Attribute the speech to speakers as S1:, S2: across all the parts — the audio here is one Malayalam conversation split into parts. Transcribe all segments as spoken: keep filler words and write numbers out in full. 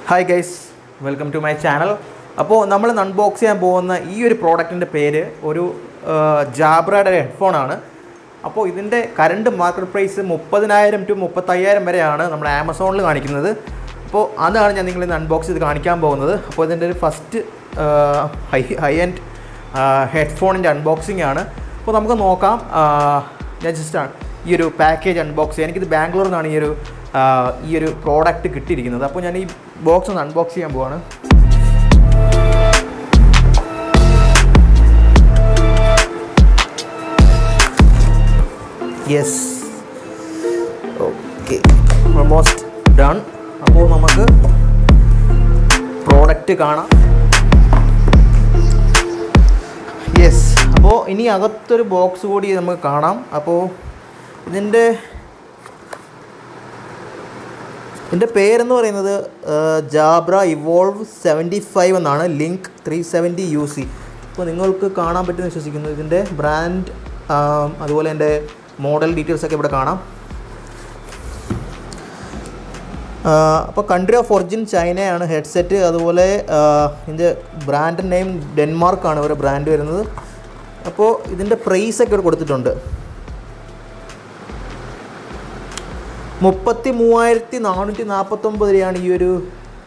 S1: Hi guys, welcome to my channel. അപ്പോൾ നമ്മൾ അൺബോക്സ് ചെയ്യാൻ പോകുന്ന ഈ ഒരു പ്രോഡക്റ്റിൻ്റെ പേര് ഒരു ജാബ്രയുടെ ഹെഡ്ഫോൺ ആണ്. അപ്പോൾ ഇതിൻ്റെ കറണ്ട് മാർക്കറ്റ് പ്രൈസ് മുപ്പതിനായിരം ടു മുപ്പത്തയ്യായിരം വരെയാണ് നമ്മൾ ആമസോണിൽ കാണിക്കുന്നത്. അപ്പോൾ അതാണ് ഞാൻ നിങ്ങളിന്ന് അൺബോക്സ് ചെയ്ത് കാണിക്കാൻ പോകുന്നത്. അപ്പോൾ ഇതിൻ്റെ ഒരു ഫസ്റ്റ് ഹൈ ഹൈ എൻഡ് ഹെഡ്ഫോണിൻ്റെ അൺബോക്സിംഗ് ആണ്. അപ്പോൾ നമുക്ക് നോക്കാം. ഞാൻ ജസ്റ്റാണ് ഈ ഒരു പാക്കേജ് അൺബോക്സ് ചെയ്യാൻ. എനിക്കിത് ബാംഗ്ലൂരിൽ നിന്നാണ് ഈ ഒരു ഈ ഒരു പ്രോഡക്റ്റ് കിട്ടിയിരിക്കുന്നത്. അപ്പോൾ ഞാൻ ഈ ബോക്സ് ഒന്ന് അൺബോക്സ് ചെയ്യാൻ പോവാണ്. Yes, okay, almost done. അപ്പോൾ നമുക്ക് പ്രോഡക്റ്റ് കാണാം. യെസ്, അപ്പോൾ ഇനി അകത്തൊരു ബോക്സ് കൂടി നമുക്ക് കാണാം. അപ്പോൾ ഇതിൻ്റെ ഇതിൻ്റെ പേരെന്ന് പറയുന്നത് ജാബ്ര ഇവോൾവ് സെവൻറ്റി ഫൈവ് എന്നാണ്, link three seventy U C. അപ്പോൾ നിങ്ങൾക്ക് കാണാൻ പറ്റുമെന്ന് വിശ്വസിക്കുന്നു. ഇതിൻ്റെ ബ്രാൻഡ് അതുപോലെ എൻ്റെ മോഡൽ ഡീറ്റെയിൽസൊക്കെ ഇവിടെ കാണാം. അപ്പോൾ കൺട്രി ഓഫ് ഒറിജിൻ ചൈനയാണ് ഹെഡ്സെറ്റ്. അതുപോലെ ഇതിൻ്റെ ബ്രാൻഡ് നെയിം ഡെൻമാർക്കാണ് ഒരു ബ്രാൻഡ് വരുന്നത്. അപ്പോൾ ഇതിൻ്റെ പ്രൈസൊക്കെ ഇവിടെ കൊടുത്തിട്ടുണ്ട്. മുപ്പത്തി മൂവായിരത്തി നാനൂറ്റി നാൽപ്പത്തൊമ്പത് രൂപയാണ് ഈ ഒരു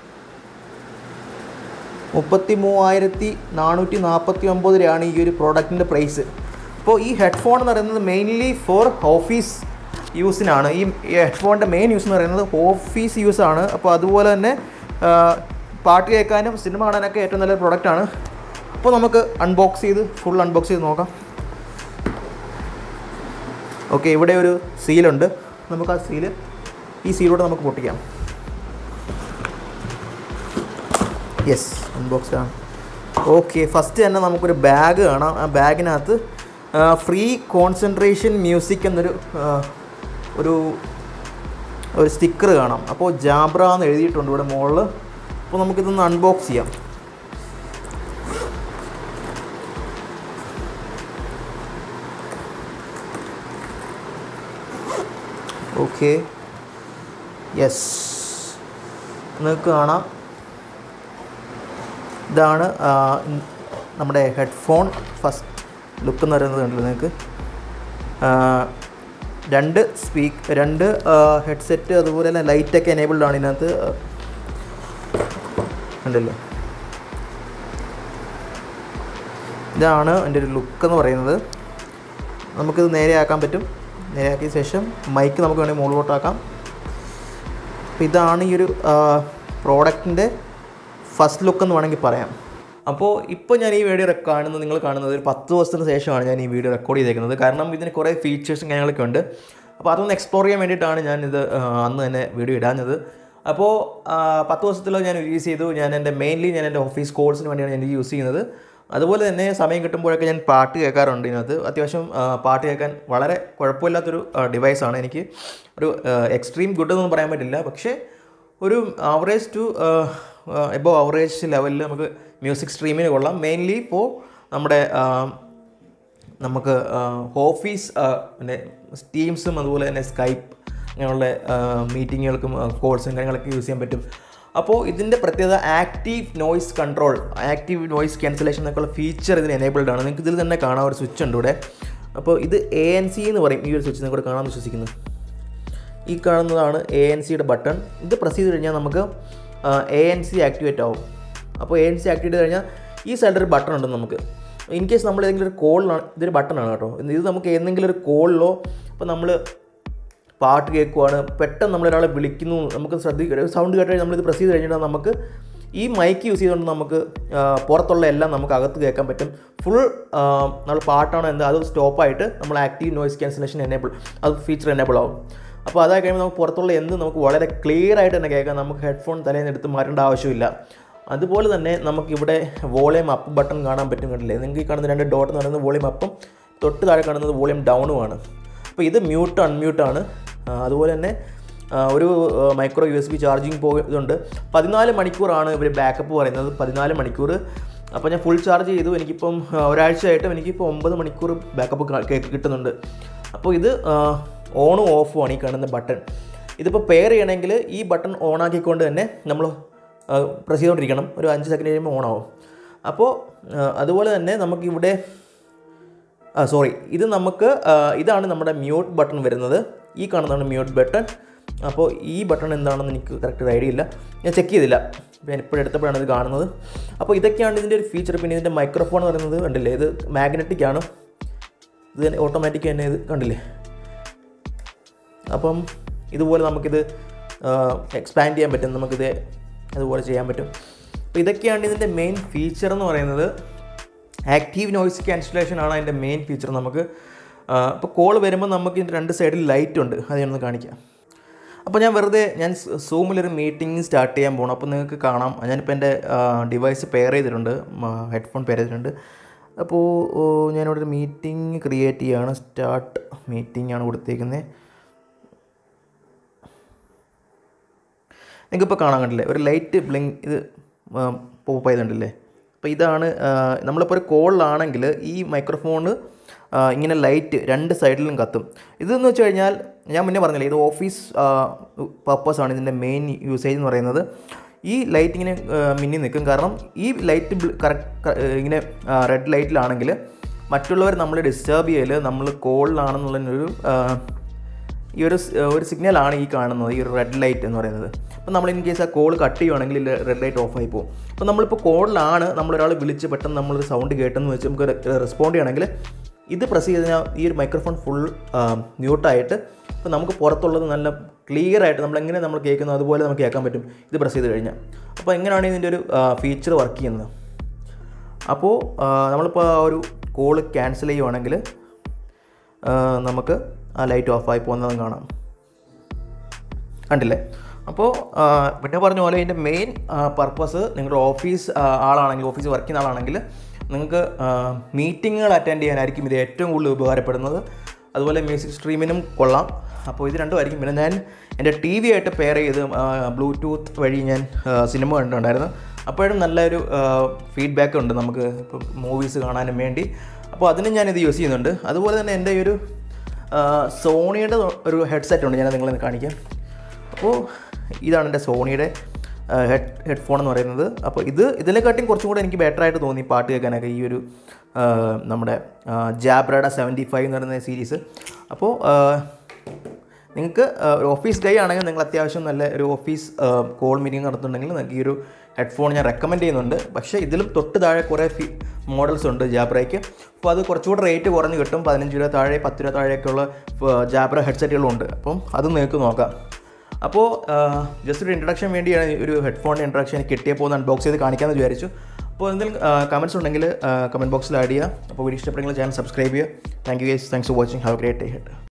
S1: മുപ്പത്തി മൂവായിരത്തി നാനൂറ്റി നാൽപ്പത്തി ഒമ്പത് രൂപയാണ് ഈ ഒരു പ്രോഡക്റ്റിൻ്റെ പ്രൈസ്. അപ്പോൾ ഈ ഹെഡ്ഫോൺ എന്ന് പറയുന്നത് മെയിൻലി ഫോർ ഓഫീസ് യൂസിനാണ്. ഈ ഹെഡ്ഫോണിൻ്റെ മെയിൻ യൂസ് എന്ന് പറയുന്നത് ഓഫീസ് യൂസാണ്. അപ്പോൾ അതുപോലെ തന്നെ പാട്ട് കേൾക്കാനും സിനിമ കാണാനൊക്കെ ഏറ്റവും നല്ലൊരു പ്രോഡക്റ്റാണ്. അപ്പോൾ നമുക്ക് അൺബോക്സ് ചെയ്ത് ഫുൾ അൺബോക്സ് ചെയ്ത് നോക്കാം. ഓക്കെ, ഇവിടെ ഒരു സീലുണ്ട്. നമുക്ക് ആ സീല് ഈ സീലോടെ നമുക്ക് പൊട്ടിക്കാം. യെസ്, അൺബോക്സ് ആണ്. ഓക്കെ, ഫസ്റ്റ് തന്നെ നമുക്കൊരു ബാഗ് കാണാം. ആ ബാഗിനകത്ത് ഫ്രീ കോൺസെൻട്രേഷൻ മ്യൂസിക് എന്നൊരു ഒരു ഒരു സ്റ്റിക്കർ കാണാം. അപ്പോൾ ജാബ്ര എന്ന് എഴുതിയിട്ടുണ്ട് ഇവിടെ മുകളിൽ. അപ്പോൾ നമുക്കിതൊന്ന് അൺബോക്സ് ചെയ്യാം. ഓക്കെ, യെസ്, നിങ്ങൾക്ക് കാണാം. ഇതാണ് നമ്മുടെ ഹെഡ്ഫോൺ ഫസ്റ്റ് ലുക്ക് എന്ന് പറയുന്നത്. കണ്ടില്ല നിങ്ങൾക്ക്? രണ്ട് സ്പീക്ക് രണ്ട് ഹെഡ്സെറ്റ് അതുപോലെ തന്നെ ലൈറ്റൊക്കെ എനേബിൾഡ് ആണ് ഇതിനകത്ത്. കണ്ടല്ലോ, ഇതാണ് എൻ്റെ ഒരു ലുക്ക് എന്ന് പറയുന്നത്. നമുക്കിത് നേരെയാക്കാൻ പറ്റും. നേരെയാക്കിയ ശേഷം മൈക്ക് നമുക്ക് വേണമെങ്കിൽ മുകളിലോട്ടാക്കാം. അപ്പോൾ ഇതാണ് ഈ ഒരു പ്രോഡക്റ്റിൻ്റെ ഫസ്റ്റ് ലുക്ക് എന്ന് വേണമെങ്കിൽ പറയാം. അപ്പോൾ ഇപ്പോൾ ഞാൻ ഈ വീഡിയോ കാണുന്നത് നിങ്ങൾ കാണുന്നത് ഒരു പത്ത് ദിവസത്തിന് ശേഷമാണ് ഞാൻ ഈ വീഡിയോ റെക്കോർഡ് ചെയ്തേക്കുന്നത്. കാരണം ഇതിന് കുറേ ഫീച്ചേഴ്സും കാര്യങ്ങളൊക്കെ ഉണ്ട്. അപ്പോൾ അതൊന്ന് എക്സ്പ്ലോർ ചെയ്യാൻ വേണ്ടിയിട്ടാണ് ഞാനിത് അന്ന് തന്നെ വീഡിയോ ഇടാഞ്ഞത്. അപ്പോൾ പത്ത് ദിവസത്തിലോ ഞാൻ യൂസ് ചെയ്തു. ഞാൻ എൻ്റെ മെയിൻലി ഞാൻ എൻ്റെ ഓഫീസ് കോൾസിന് വേണ്ടിയാണ് ഞാൻ യൂസ് ചെയ്യുന്നത്. അതുപോലെ തന്നെ സമയം കിട്ടുമ്പോഴൊക്കെ ഞാൻ പാട്ട് കേൾക്കാറുണ്ട്. ഇതിനകത്ത് അത്യാവശ്യം പാട്ട് കേൾക്കാൻ വളരെ കുഴപ്പമില്ലാത്തൊരു ഡിവൈസാണ്. എനിക്ക് ഒരു എക്സ്ട്രീം ഗുഡ് എന്നൊന്നും പറയാൻ പറ്റില്ല, പക്ഷേ ഒരു ആവറേജ് ടു എബോവ് ആവറേജ് ലെവലിൽ നമുക്ക് മ്യൂസിക് സ്ട്രീമിന് കൊള്ളാം. മെയിൻലി ഇപ്പോൾ നമ്മുടെ നമുക്ക് ഓഫീസ് പിന്നെ ടീംസും അതുപോലെ തന്നെ സ്കൈപ്പ് അങ്ങനെയുള്ള മീറ്റിങ്ങുകൾക്കും കോൾസും കാര്യങ്ങളൊക്കെ യൂസ് ചെയ്യാൻ പറ്റും. അപ്പോൾ ഇതിൻ്റെ പ്രത്യേകത active noise control, active noise cancellation എന്നൊക്കെയുള്ള ഫീച്ചർ ഇതിന് എനേബിൾഡ് ആണ്. നിങ്ങൾക്ക് ഇതിൽ തന്നെ കാണാൻ ഒരു സ്വിച്ച് ഉണ്ട് ഇവിടെ. അപ്പോൾ ഇത് എ എൻ സി എന്ന് പറയും. ഈ ഒരു സ്വിച്ച് നിങ്ങൾക്ക് കാണാമെന്ന് വിശ്വസിക്കുന്നു. ഈ കാണുന്നതാണ് എ എൻ സിയുടെ ബട്ടൺ. ഇത് പ്രസ് ചെയ്ത് കഴിഞ്ഞാൽ നമുക്ക് എ എൻ സി ആക്ടിവേറ്റ് ആവും. അപ്പോൾ എ എൻ സി ആക്ടിവേറ്റ് ചെയ്ത് കഴിഞ്ഞാൽ ഈ സൈഡിൽ ഒരു ബട്ടൺ ഉണ്ട്. നമുക്ക് ഇൻ കേസ് നമ്മൾ ഏതെങ്കിലും ഒരു കോളിലാണ്, ഇതൊരു ബട്ടണാണ് കേട്ടോ. ഇത് നമുക്ക് ഏതെങ്കിലും ഒരു കോളിലോ ഇപ്പോൾ നമ്മൾ പാട്ട് കേൾക്കുവാണ്, പെട്ടെന്ന് നമ്മളൊരാളെ വിളിക്കുന്നു, നമുക്ക് ശ്രദ്ധിക്കുക സൗണ്ട് കേട്ട് കഴിഞ്ഞാൽ നമ്മളിത് പ്രസ് ചെയ്ത് കഴിഞ്ഞാൽ നമുക്ക് ഈ മൈക്ക് യൂസ് ചെയ്തുകൊണ്ട് നമുക്ക് പുറത്തുള്ള എല്ലാം നമുക്ക് അകത്ത് കേൾക്കാൻ പറ്റും. ഫുൾ നമ്മൾ പാട്ടാണോ എന്താ അത് സ്റ്റോപ്പായിട്ട് നമ്മൾ ആക്റ്റീവ് നോയ്സ് ക്യാൻസലേഷൻ എനേബിൾ അത് ഫീച്ചർ എനേബിൾ ആവും. അപ്പോൾ അതായി കഴിയുമ്പോൾ നമുക്ക് പുറത്തുള്ള എന്ത് നമുക്ക് വളരെ ക്ലിയർ ആയിട്ട് തന്നെ കേൾക്കാം. നമുക്ക് ഹെഡ്ഫോൺ തലേന്ന് എടുത്ത് മാറ്റേണ്ട ആവശ്യമില്ല. അതുപോലെ തന്നെ നമുക്കിവിടെ വോളിയം അപ്പ് ബട്ടൺ കാണാൻ പറ്റും. കണ്ടില്ലേ? നിങ്ങൾക്ക് ഈ കാണുന്ന രണ്ട് ഡോട്ട് എന്ന് പറയുന്നത് വോളിയം അപ്പും തൊട്ട് താഴെ കാണുന്നത് വോളിയം ഡൗണുമാണ്. അപ്പോൾ ഇത് മ്യൂട്ട് അൺമ്യൂട്ടാണ്. അതുപോലെ തന്നെ ഒരു micro U S B charging പോകുന്നുണ്ട്. പതിനാല് മണിക്കൂറാണ് ഇവർ ബാക്കപ്പ് പറയുന്നത്, പതിനാല് മണിക്കൂർ. അപ്പോൾ ഞാൻ ഫുൾ ചാർജ് ചെയ്തു. എനിക്കിപ്പം ഒരാഴ്ചയായിട്ടും എനിക്കിപ്പോൾ ഒമ്പത് മണിക്കൂർ ബാക്കപ്പ് കിട്ടുന്നുണ്ട്. അപ്പോൾ ഇത് ഓണും ഓഫും ആണ് ഈ കാണുന്ന ബട്ടൺ. ഇതിപ്പോൾ പെയർ ചെയ്യണമെങ്കിൽ ഈ ബട്ടൺ ഓൺ ആക്കിക്കൊണ്ട് തന്നെ നമ്മൾ പ്രസ് ചെയ്തുകൊണ്ടിരിക്കണം. ഒരു അഞ്ച് സെക്കൻഡ് കഴിയുമ്പോൾ ഓൺ ആവും. അപ്പോൾ അതുപോലെ തന്നെ നമുക്കിവിടെ ആ സോറി ഇത് നമുക്ക് ഇതാണ് നമ്മുടെ മ്യൂട്ട് ബട്ടൺ വരുന്നത്. ഈ കാണുന്നതാണ് മ്യൂട്ട് ബട്ടൺ. അപ്പോൾ ഈ ബട്ടൺ എന്താണെന്ന് എനിക്ക് കറക്റ്റ് ഒരു ഐഡിയ ഇല്ല, ഞാൻ ചെക്ക് ചെയ്തില്ല, ഞാൻ ഇപ്പോഴും എടുത്തപ്പോഴാണ് ഇത് കാണുന്നത്. അപ്പോൾ ഇതൊക്കെയാണ് ഇതിൻ്റെ ഒരു ഫീച്ചർ. പിന്നെ ഇതിൻ്റെ മൈക്രോഫോൺ എന്ന് പറയുന്നത് കണ്ടില്ലേ, ഇത് മാഗ്നറ്റിക് ആണ്, ഇത് ഓട്ടോമാറ്റിക് തന്നെ, ഇത് കണ്ടില്ലേ. അപ്പം ഇതുപോലെ നമുക്കിത് എക്സ്പാൻഡ് ചെയ്യാൻ പറ്റും, നമുക്കിത് അതുപോലെ ചെയ്യാൻ പറ്റും. അപ്പോൾ ഇതൊക്കെയാണ് ഇതിൻ്റെ മെയിൻ ഫീച്ചർ എന്ന് പറയുന്നത്. ആക്റ്റീവ് നോയ്സ് ക്യാൻസലേഷൻ ആണ് അതിൻ്റെ മെയിൻ ഫീച്ചർ. നമുക്ക് ഇപ്പോൾ കോൾ വരുമ്പോൾ നമുക്ക് ഇതിൻ്റെ രണ്ട് സൈഡിൽ ലൈറ്റ് ഉണ്ട്, അത് ഞാനൊന്ന് കാണിക്കാം. അപ്പോൾ ഞാൻ വെറുതെ ഞാൻ സൂമിലൊരു മീറ്റിംഗ് സ്റ്റാർട്ട് ചെയ്യാൻ പോകണം. അപ്പോൾ നിങ്ങൾക്ക് കാണാം, ഞാനിപ്പോൾ എൻ്റെ ഡിവൈസ് പെയർ ചെയ്തിട്ടുണ്ട്, ഹെഡ്ഫോൺ പെയർ ചെയ്തിട്ടുണ്ട്. അപ്പോൾ ഞാനിവിടെ ഒരു മീറ്റിംഗ് ക്രിയേറ്റ് ചെയ്യുകയാണ്. സ്റ്റാർട്ട് മീറ്റിംഗ് ആണ് കൊടുത്തേക്കുന്നത്. നിങ്ങൾക്കിപ്പോൾ കാണാൻ കണ്ടില്ലേ, ഒരു ലൈറ്റ് ബ്ലിങ്ക് ഇത് പോപ്പ് ചെയ്തിട്ടുണ്ടല്ലേ. അപ്പോൾ ഇതാണ് നമ്മളിപ്പോൾ ഒരു കോളിലാണെങ്കിൽ ഈ മൈക്രോഫോണ് ഇങ്ങനെ ലൈറ്റ് രണ്ട് സൈഡിലും കത്തും. ഇതെന്ന് വെച്ച് കഴിഞ്ഞാൽ ഞാൻ മുന്നേ പറഞ്ഞില്ലേ, ഇത് ഓഫീസ് പർപ്പസാണ് ഇതിൻ്റെ മെയിൻ യൂസേജ് എന്ന് പറയുന്നത്. ഈ ലൈറ്റ് ഇങ്ങനെ മിന്നി നിൽക്കും, കാരണം ഈ ലൈറ്റ് കറക്റ്റ് ഇങ്ങനെ റെഡ് ലൈറ്റിലാണെങ്കിൽ മറ്റുള്ളവർ നമ്മൾ ഡിസ്റ്റർബ് ചെയ്യൽ, നമ്മൾ കോളിലാണെന്നുള്ളൊരു ഈ ഒരു ഒരു സിഗ്നലാണ് ഈ കാണുന്നത്, ഈ ഒരു റെഡ് ലൈറ്റ് എന്ന് പറയുന്നത്. അപ്പോൾ നമ്മൾ ഇൻ കേസ് ആ കോൾ കട്ട് ചെയ്യുവാണെങ്കിൽ റെഡ് ലൈറ്റ് ഓഫ് ആയി പോകും. അപ്പോൾ നമ്മളിപ്പോൾ കോളിലാണ്, നമ്മളൊരാൾ വിളിച്ച് പെട്ടെന്ന് നമ്മളൊരു സൗണ്ട് കേട്ടെന്ന് വെച്ച് നമുക്ക് റെസ്പോണ്ട് ചെയ്യണമെങ്കിൽ ഇത് പ്രസ് ചെയ്ത് കഴിഞ്ഞാൽ ഈ ഒരു മൈക്രോഫോൺ ഫുൾ മ്യൂട്ടായിട്ട് ഇപ്പോൾ നമുക്ക് പുറത്തുള്ളത് നല്ല ക്ലിയർ ആയിട്ട് നമ്മളെങ്ങനെ നമ്മൾ കേൾക്കുന്നു അതുപോലെ നമുക്ക് കേൾക്കാൻ പറ്റും ഇത് പ്രസ് ചെയ്ത് കഴിഞ്ഞാൽ. അപ്പോൾ എങ്ങനെയാണ് ഇതിൻ്റെ ഒരു ഫീച്ചർ വർക്ക് ചെയ്യുന്നത്. അപ്പോൾ നമ്മളിപ്പോൾ ആ ഒരു കോള് ക്യാൻസൽ ചെയ്യുവാണെങ്കിൽ നമുക്ക് ആ ലൈറ്റ് ഓഫായി പോകുന്നതും കാണാം, കണ്ടില്ലേ. അപ്പോൾ പിന്നെ പറഞ്ഞ പോലെ ഇതിൻ്റെ മെയിൻ പർപ്പസ് നിങ്ങളുടെ ഓഫീസ് ആളാണെങ്കിൽ, ഓഫീസ് വർക്ക് ചെയ്യുന്ന ആളാണെങ്കിൽ നിങ്ങൾക്ക് മീറ്റിങ്ങുകൾ അറ്റൻഡ് ചെയ്യാനായിരിക്കും ഇത് ഏറ്റവും കൂടുതൽ ഉപകാരപ്പെടുന്നത്. അതുപോലെ മ്യൂസിക് സ്ട്രീമിനും കൊള്ളാം. അപ്പോൾ ഇത് രണ്ടുമായിരിക്കും. പിന്നെ ഞാൻ എൻ്റെ ടി വി ആയിട്ട് പെയർ ചെയ്ത് ബ്ലൂടൂത്ത് വഴി ഞാൻ സിനിമ കണ്ടിട്ടുണ്ടായിരുന്നു. അപ്പോഴും നല്ലൊരു ഫീഡ്ബാക്ക് ഉണ്ട് നമുക്ക് ഇപ്പോൾ മൂവീസ് കാണാനും വേണ്ടി. അപ്പോൾ അതിനും ഞാനിത് യൂസ് ചെയ്യുന്നുണ്ട്. അതുപോലെ തന്നെ എൻ്റെ ഒരു സോണിയുടെ ഒരു ഹെഡ്സെറ്റ് ഉണ്ട്, ഞാൻ നിങ്ങളെ കാണിക്കാം. അപ്പോൾ ഇതാണ് എൻ്റെ സോണിയുടെ ഹെഡ് ഹെഡ്ഫോൺ എന്ന് പറയുന്നത്. അപ്പോൾ ഇത് ഇതിനെക്കാട്ടിയും കുറച്ചും കൂടെ എനിക്ക് ബെറ്റർ ആയിട്ട് തോന്നി പാട്ട് കേൾക്കാനൊക്കെ ഈ ഒരു നമ്മുടെ ജാബ്രയുടെ സെവൻറ്റി ഫൈവ് എന്ന് പറയുന്ന സീരീസ്. അപ്പോൾ നിങ്ങൾക്ക് ഒരു ഓഫീസ് ഗൈ ആണെങ്കിൽ നിങ്ങൾ അത്യാവശ്യം നല്ല ഒരു ഓഫീസ് കോൾ മീറ്റിംഗ് നടത്തുന്നുണ്ടെങ്കിൽ നിങ്ങൾക്ക് ഈ ഒരു ഹെഡ്ഫോൺ ഞാൻ റെക്കമെൻഡ് ചെയ്യുന്നുണ്ട്. പക്ഷേ ഇതിലും തൊട്ട് താഴെ കുറേ ഫീ മോഡൽസ് ഉണ്ട് ജാബ്രയ്ക്ക്. അപ്പോൾ അത് കുറച്ചുകൂടെ റേറ്റ് കുറഞ്ഞ് കിട്ടും. പതിനഞ്ച് രൂപ താഴെ പത്ത് രൂപ താഴെയൊക്കെയുള്ള ജാബ്ര ഹെഡ്സെറ്റുകളുണ്ട്. അപ്പം അത് നിങ്ങൾക്ക് നോക്കാം. അപ്പോൾ ജസ്റ്റ് ഒരു ഇൻട്രഡക്ഷൻ വേണ്ടിയാണ് ഒരു ഹെഡ്ഫോണിൻ്റെ ഇൻട്രഡക്ഷൻ കിട്ടിയപ്പോൾ ഒന്ന് അൺബോക്സ് ചെയ്ത് കാണിക്കാമെന്ന് വിചാരിച്ചു. അപ്പോൾ എന്തെങ്കിലും കമൻറ്റ്സ് ഉണ്ടെങ്കിൽ കമൻറ്റ് ബോക്സിൽ ആഡ് ചെയ്യുക. അപ്പോൾ വീഡിയോ ഇഷ്ടപ്പെടുമെങ്കിൽ ചാനൽ സബ്സ്ക്രൈബ് ചെയ്യുക. Thank you guys, thanks for watching, have a great day head.